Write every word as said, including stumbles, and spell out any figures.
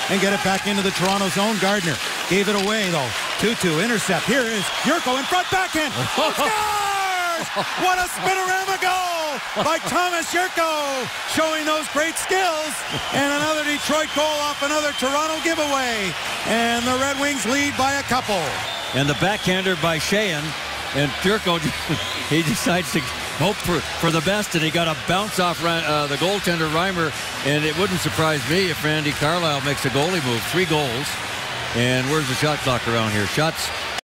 and get it back into the Toronto zone. Gardner gave it away, though. two two intercept. Here is Jurco in front, backhand. Oh, scores! What a Spin-O-Rama goal by Tomas Jurco, showing those great skills. And another Detroit goal off another Toronto giveaway. And the Red Wings lead by a couple. And the backhander by Sheahan. And Jurco, he decides to hope for, for the best, and he got a bounce off uh, the goaltender Reimer. And it wouldn't surprise me if Randy Carlyle makes a goalie move. Three goals. And where's the shot clock around here? Shots